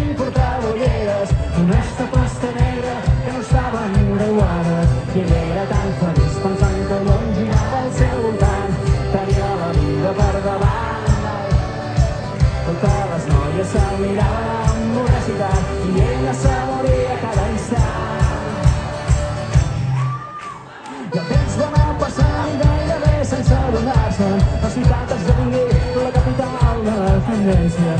ni portava ulleres, una pasta negra que no estaven creuades, i ell era tan feliç pensant que el món girava al seu voltant, tenia la vida per davant. Totes les noies se'l miraven amb voracitat i ell s'amoria cada instant. I el temps va anar passant i gairebé sense adonar-se'n, la ciutat esdevingué la capital de la tendència.